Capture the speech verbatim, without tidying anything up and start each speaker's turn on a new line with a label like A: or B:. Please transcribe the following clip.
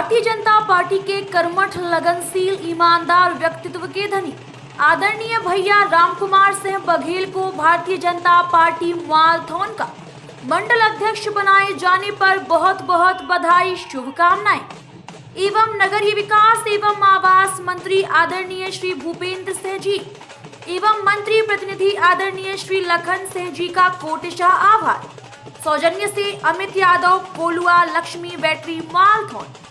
A: Bharatiya Janata party के कर्मठ, लगनशील, ईमानदार व्यक्तित्व के धनी आदरणीय भैया रामकुमार सिंह बघेल को भारतीय जनता पार्टी मालथौन का मंडल अध्यक्ष बनाए जाने पर बहुत बहुत बधाई, शुभकामनाएं। एवं नगरीय विकास एवं आवास मंत्री आदरणीय श्री भूपेंद्र सिंह जी एवं मंत्री प्रतिनिधि आदरणीय श्री लखन सिंह जी का कोटिशाह आभार। सौजन्य से अमित यादव, कोलुआ लक्ष्मी बैटरी, मालथौन।